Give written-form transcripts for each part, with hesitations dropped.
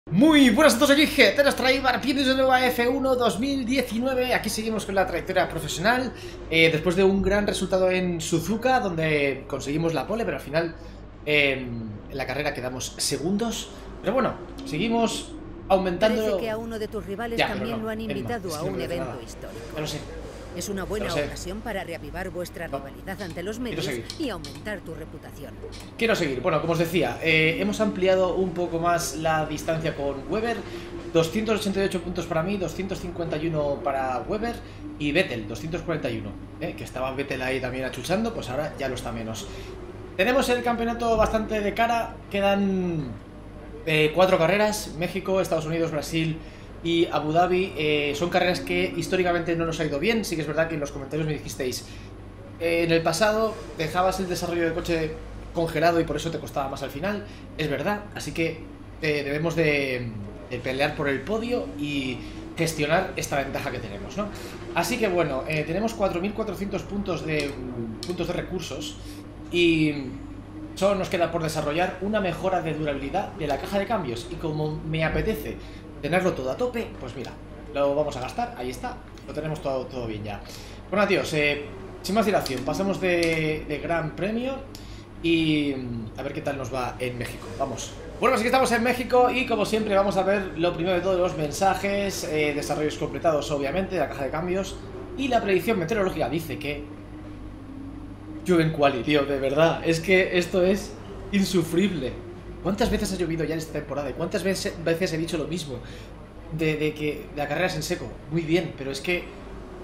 Muy buenas a todos, aquí GTeros Traibar, bienvenidos de nuevo a F1 2019. Aquí seguimos con la trayectoria profesional, después de un gran resultado en Suzuka, donde conseguimos la pole, pero al final en la carrera quedamos segundos. Pero bueno, seguimos aumentando. Parece que a uno de tus rivales también lo han invitado a un evento histórico. Ya lo sé. Es una buena ocasión para reavivar vuestra rivalidad ante los medios y aumentar tu reputación. Quiero seguir. Bueno, como os decía, hemos ampliado un poco más la distancia con Webber. 288 puntos para mí, 251 para Webber y Vettel, 241. Que estaba Vettel ahí también achuchando, pues ahora ya lo está menos. Tenemos el campeonato bastante de cara. Quedan 4 carreras: México, Estados Unidos, Brasil y Abu Dhabi. Son carreras que históricamente no nos ha ido bien. Sí que es verdad que en los comentarios me dijisteis, en el pasado dejabas el desarrollo del coche congelado y por eso te costaba más al final. Es verdad, así que debemos de pelear por el podio y gestionar esta ventaja que tenemos, ¿no? Así que bueno, tenemos 4.400 puntos de recursos y solo nos queda por desarrollar una mejora de durabilidad de la caja de cambios. Y como me apetece tenerlo todo a tope, pues mira, lo vamos a gastar, ahí está, lo tenemos todo bien ya. Bueno, tíos, sin más dilación, pasamos de Gran Premio y a ver qué tal nos va en México. Vamos. Bueno, pues aquí estamos en México y como siempre vamos a ver lo primero de todos los mensajes, desarrollos completados obviamente, de la caja de cambios. Y la predicción meteorológica dice que llueve en quali, tío, de verdad, es que esto es insufrible. ¿Cuántas veces ha llovido ya en esta temporada? ¿Y cuántas veces he dicho lo mismo? De que la carrera es en seco. Muy bien, pero es que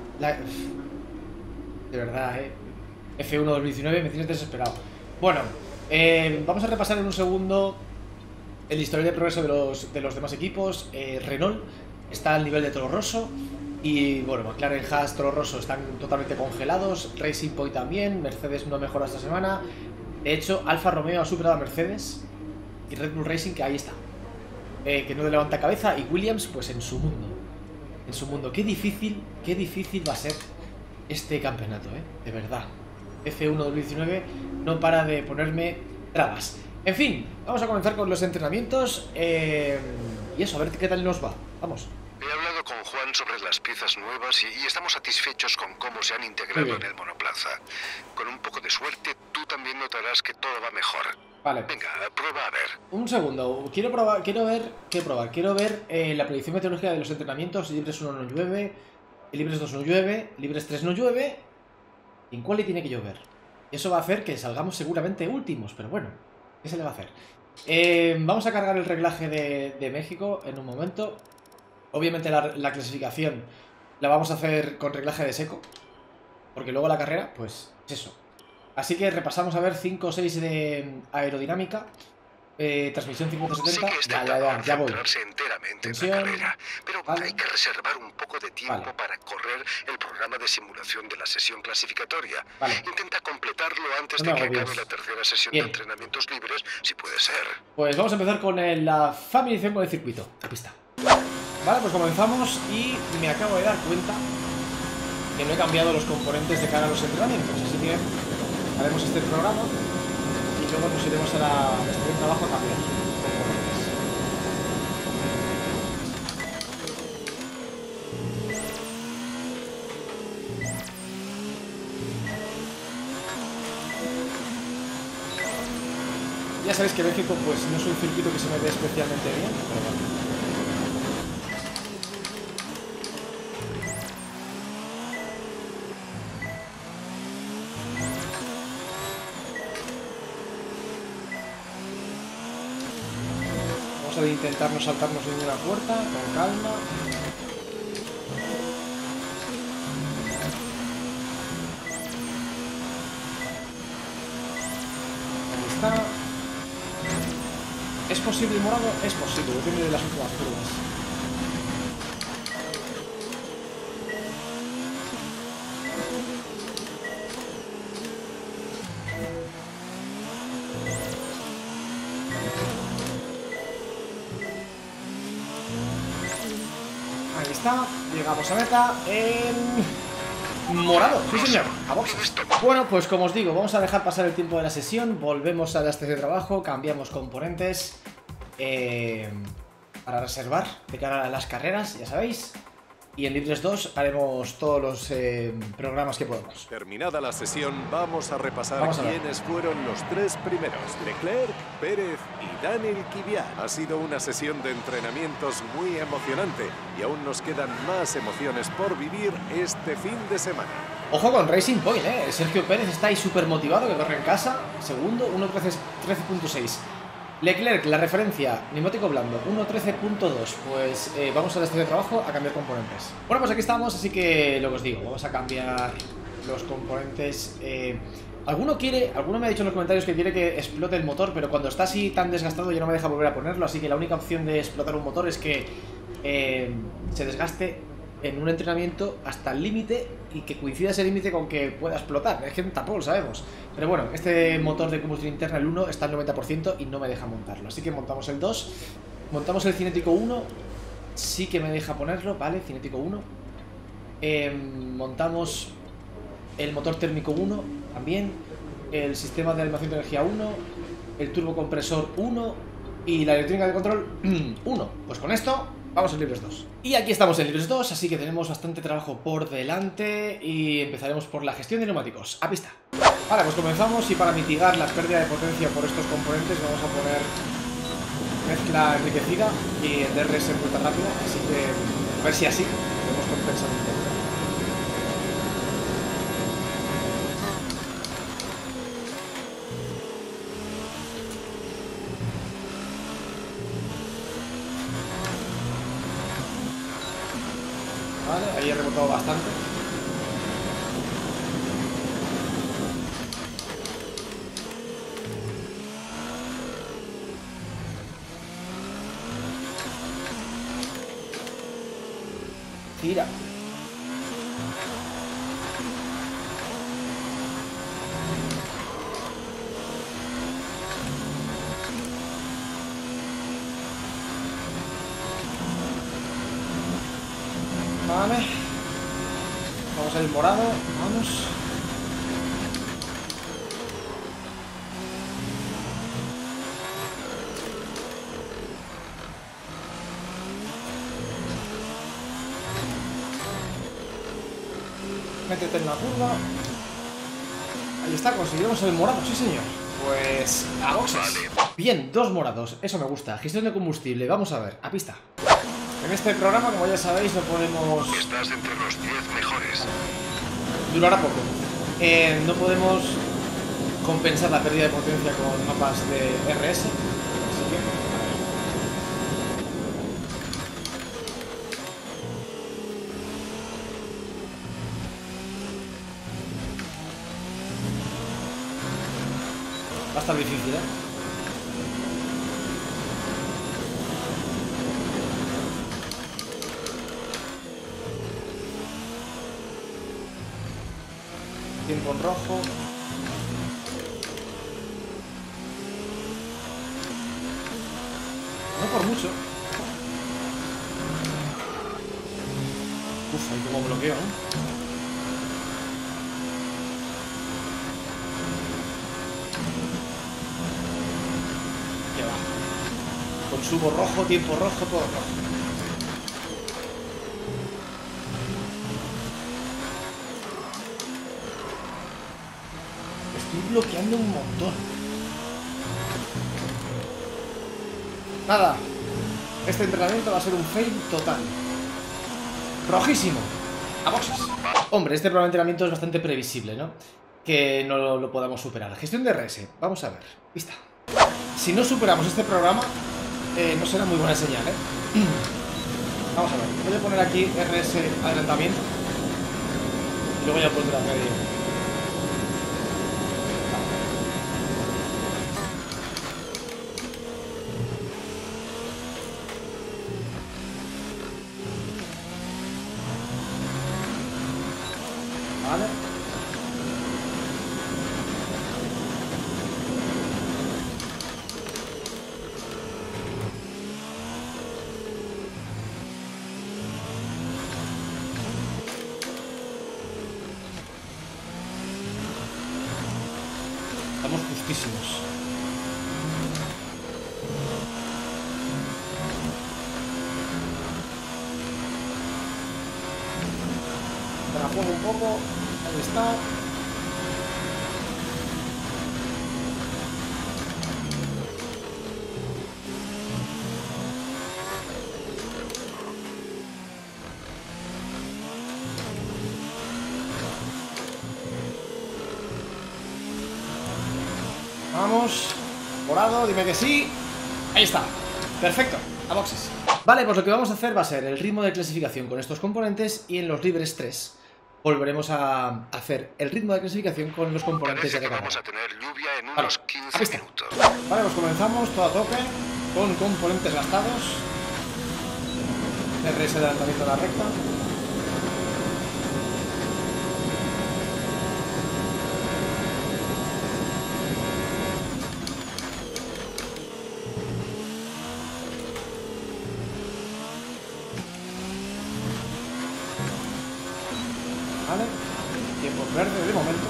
de verdad, F1 2019 me tienes desesperado. Bueno, vamos a repasar en un segundo el historial de progreso de los demás equipos. Renault está al nivel de Toro Rosso. Y bueno, McLaren, Haas, Toro Rosso están totalmente congelados. Racing Point también. Mercedes no mejora esta semana. De hecho, Alfa Romeo ha superado a Mercedes. Y Red Bull Racing, que ahí está, que no le levanta cabeza. Y Williams, pues en su mundo. En su mundo. Qué difícil va a ser este campeonato, de verdad. F1 2019 no para de ponerme trabas. En fin, vamos a comenzar con los entrenamientos. Y eso, a ver qué tal nos va. Vamos. He hablado con Juan sobre las piezas nuevas y estamos satisfechos con cómo se han integrado en el monoplaza. Con un poco de suerte, tú también notarás que todo va mejor. Vale. Venga, prueba a ver. Un segundo, quiero ver la predicción meteorológica de los entrenamientos. Libres 1 no llueve, Libres 2 no llueve, Libres 3 no llueve. ¿En cuál le tiene que llover? Eso va a hacer que salgamos seguramente últimos, pero bueno, ¿qué se le va a hacer? Vamos a cargar el reglaje de México en un momento. Obviamente la clasificación la vamos a hacer con reglaje de seco, porque luego la carrera, pues es eso. Así que repasamos a ver 5 o 6 de aerodinámica, transmisión 50-70. Ya voy. Enteramente en la carrera, pero vale. Hay que reservar un poco de tiempo para correr el programa de simulación de la sesión clasificatoria. Vale. Intenta completarlo antes de que acabe la tercera sesión de entrenamientos libres, si puede ser. Pues vamos a empezar con la familiarización con el circuito, la pista. Vale, pues comenzamos y me acabo de dar cuenta que no he cambiado los componentes de cara a los entrenamientos, así que haremos este programa y luego nos iremos a la estación de trabajo a cambiar componentes. Ya sabéis que México pues no es un circuito que se me dé especialmente bien, pero bueno. De intentar no saltarnos ninguna puerta, con calma. Ahí está. ¿Es posible morado? Es posible, depende de las últimas curvas. Ahí está, llegamos a meta en morado, sí señor, a boxes. Bueno, pues como os digo, vamos a dejar pasar el tiempo de la sesión, volvemos a la estación de trabajo, cambiamos componentes para reservar de cara a las carreras, ya sabéis. Y en Libres 2 haremos todos los programas que podamos. Terminada la sesión, vamos a repasar quiénes fueron los 3 primeros: Leclerc, Pérez y Daniel Kvyat. Ha sido una sesión de entrenamientos muy emocionante y aún nos quedan más emociones por vivir este fin de semana. Ojo con Racing Point, Sergio Pérez está ahí súper motivado, que corre en casa. Segundo, 1.13.6. Leclerc, la referencia, neumático blando, 1.13.2. Pues vamos al estudio de trabajo a cambiar componentes. Bueno, pues aquí estamos, así que lo que os digo, vamos a cambiar los componentes. Alguno me ha dicho en los comentarios que quiere que explote el motor, pero cuando está así tan desgastado ya no me deja volver a ponerlo. Así que la única opción de explotar un motor es que se desgaste en un entrenamiento hasta el límite y que coincida ese límite con que pueda explotar. Es que tampoco lo sabemos. Pero bueno, este motor de combustión interna, el 1, está al 90% y no me deja montarlo. Así que montamos el 2, montamos el cinético 1, sí que me deja ponerlo, vale, cinético 1. Montamos el motor térmico 1 también, el sistema de animación de energía 1, el turbocompresor 1 y la electrónica de control 1. Pues con esto vamos en Libres 2. Y aquí estamos en Libres 2, así que tenemos bastante trabajo por delante y empezaremos por la gestión de neumáticos. ¡A pista! Vale, pues comenzamos y para mitigar la pérdida de potencia por estos componentes vamos a poner mezcla enriquecida y el DRS en vuelta rápida, así que a ver si así podemos compensar un poco. Vale, ahí he rebotado bastante. Tira. Vale. Vamos a ir morado. Vamos. Métete en la curva. Ahí está, conseguimos el morado, sí señor. Pues a boxes. Bien, 2 morados, eso me gusta. Gestión de combustible, vamos a ver, a pista. En este programa, como ya sabéis, no podemos... Estás entre los 10 mejores. Durará poco. No podemos compensar la pérdida de potencia con mapas de RS. Así que... va a estar difícil, Tiempo en rojo. No por mucho. Uf, ahí como bloqueo, ¿no? Que va. Consumo rojo, tiempo rojo, todo rojo. Estoy bloqueando un montón. Nada. Este entrenamiento va a ser un fail total. Rojísimo. A boxes. Hombre, este programa de entrenamiento es bastante previsible, ¿no? Que no lo podamos superar. Gestión de RS. Vamos a ver. Vista. Si no superamos este programa, no será muy buena señal, Vamos a ver. Voy a poner aquí RS adelantamiento. Y luego ya pondré medio. Vale. Estamos justísimos. la juego un poco. Ahí está. Vamos. Morado, dime que sí. Ahí está. Perfecto. A boxes. Vale, pues lo que vamos a hacer va a ser el ritmo de clasificación con estos componentes y en los libres 3 volveremos a hacer el ritmo de clasificación con los componentes de recarga. Vamos a tener lluvia en unos 15 minutos. Vale, pues comenzamos todo a tope con componentes gastados. RS de adelantamiento a la recta. Vale, tiempo verde de momento.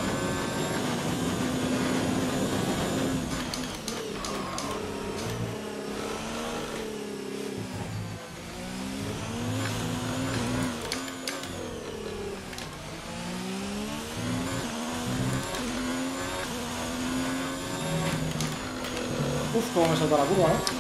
Uf, cómo me salta la curva, ¿no?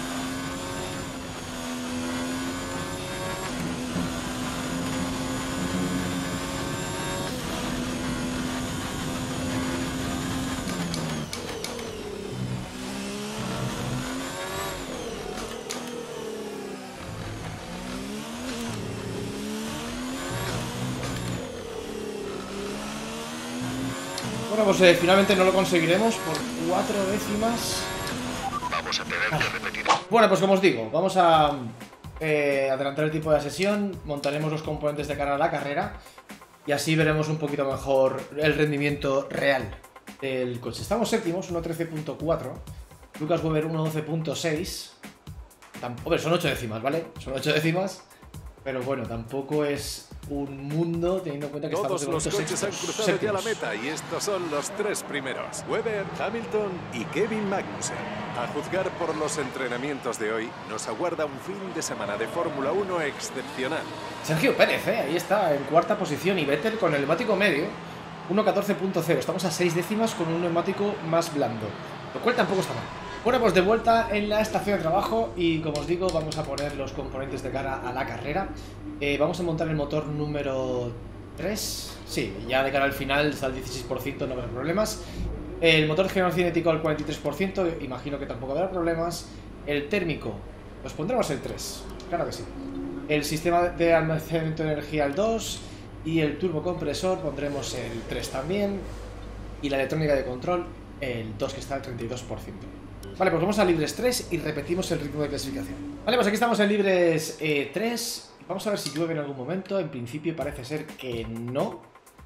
Bueno, pues finalmente no lo conseguiremos por 4 décimas. Vamos a tener que repetir. Bueno, pues como os digo, vamos a adelantar el tiempo de la sesión, montaremos los componentes de cara a la carrera y así veremos un poquito mejor el rendimiento real del coche. Estamos séptimos, 1.13.4, Lucas Weber 1.12.6. Hombre, son 8 décimas, ¿vale? Son 8 décimas, pero bueno, tampoco es un mundo teniendo en cuenta que todos estamos los coches han cruzado ya la meta y estos son los 3 primeros: Weber, Hamilton y Kevin Magnussen. A juzgar por los entrenamientos de hoy, nos aguarda un fin de semana de Fórmula 1 excepcional. Sergio Pérez, ahí está, en cuarta posición, y Vettel con el neumático medio, 1.14.0. Estamos a 6 décimas con un neumático más blando, lo cual tampoco está mal. Bueno, pues de vuelta en la estación de trabajo y como os digo, vamos a poner los componentes de cara a la carrera. Vamos a montar el motor número 3. Sí, ya de cara al final está al 16%, no habrá problemas. El motor generador cinético al 43%, imagino que tampoco habrá problemas. El térmico, pues pondremos el 3, claro que sí. El sistema de almacenamiento de energía al 2 y el turbocompresor pondremos el 3 también. Y la electrónica de control, el 2 que está al 32%. Vale, pues vamos a libres 3 y repetimos el ritmo de clasificación. Vale, pues aquí estamos en libres 3. Vamos a ver si llueve en algún momento. En principio parece ser que no.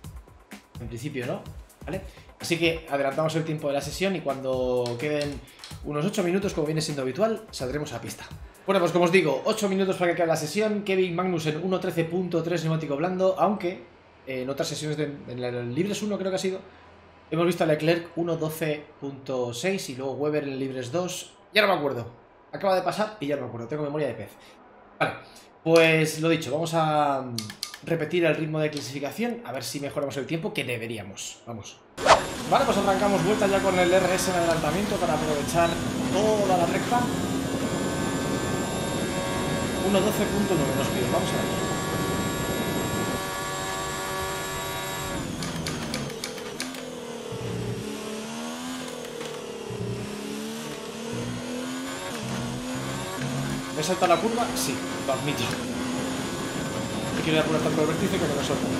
En principio no, ¿vale? Así que adelantamos el tiempo de la sesión y cuando queden unos 8 minutos, como viene siendo habitual, saldremos a pista. Bueno, pues como os digo, 8 minutos para que acabe la sesión. Kevin Magnussen 1.13.3 neumático blando, aunque en otras sesiones, en el libres 1 creo que ha sido, hemos visto a Leclerc 1.12.6 y luego Weber en el libres 2. Ya no me acuerdo. Acaba de pasar y ya no me acuerdo. Tengo memoria de pez. Vale, pues lo dicho, vamos a repetir el ritmo de clasificación, a ver si mejoramos el tiempo, que deberíamos. Vamos. Vale, pues arrancamos vuelta ya con el RS en adelantamiento para aprovechar toda la recta. 1.12.9 nos pide, vamos a ver. ¿Me salta la curva? Sí, lo admito. No quiero apurar tanto el vértice que me salta.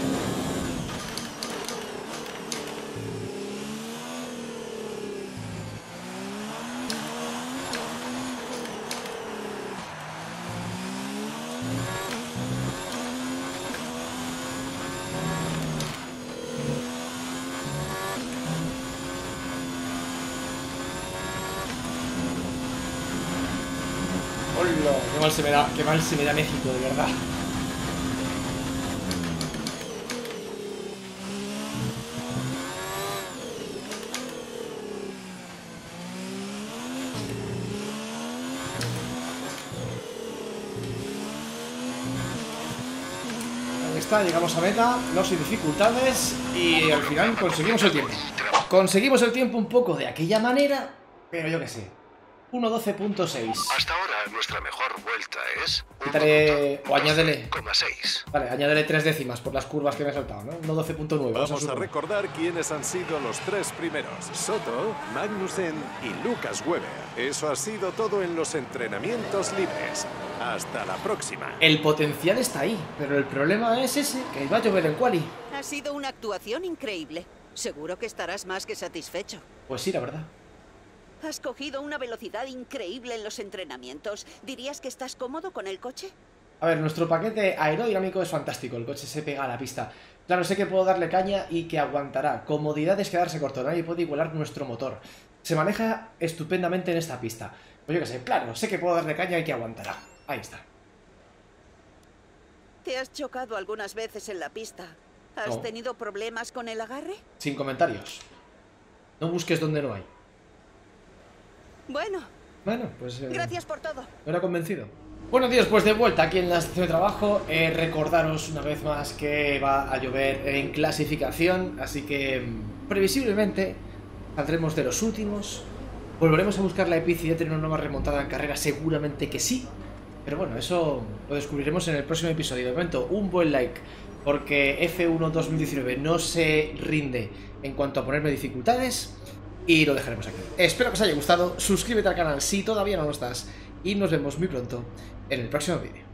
Qué mal se me da México, de verdad. Ahí está, llegamos a meta, no sin dificultades y al final conseguimos el tiempo. Conseguimos el tiempo un poco de aquella manera, pero yo qué sé. 1.12.6. Hasta ahora nuestra mejor vuelta es... Quitaré... o añádele... 6. Vale, añádele 3 décimas por las curvas que me he saltado, ¿no? 1.12.9. Vamos a recordar quiénes han sido los 3 primeros. Soto, Magnussen y Lucas Weber. Eso ha sido todo en los entrenamientos libres. Hasta la próxima. El potencial está ahí, pero el problema es ese, que va a llover en quali. Ha sido una actuación increíble. Seguro que estarás más que satisfecho. Pues sí, la verdad. Has cogido una velocidad increíble en los entrenamientos. ¿Dirías que estás cómodo con el coche? A ver, nuestro paquete aerodinámico es fantástico. El coche se pega a la pista. Claro, sé que puedo darle caña y que aguantará. Comodidad es quedarse corto. Nadie puede igualar nuestro motor. Se maneja estupendamente en esta pista. Pues yo qué sé, claro, sé que puedo darle caña y que aguantará. Ahí está. ¿Te has chocado algunas veces en la pista? ¿Has tenido problemas con el agarre? Sin comentarios. No busques donde no hay. Bueno, pues... gracias por todo. Me era convencido. Buenos días, pues de vuelta aquí en la estación de trabajo. Recordaros una vez más que va a llover en clasificación, así que previsiblemente saldremos de los últimos. Volveremos a buscar la epicidad de una nueva remontada en carrera, seguramente que sí. Pero bueno, eso lo descubriremos en el próximo episodio. De momento, un buen like, porque F1 2019 no se rinde en cuanto a ponerme dificultades. Y lo dejaremos aquí. Espero que os haya gustado. Suscríbete al canal si todavía no lo estás. Y nos vemos muy pronto en el próximo vídeo.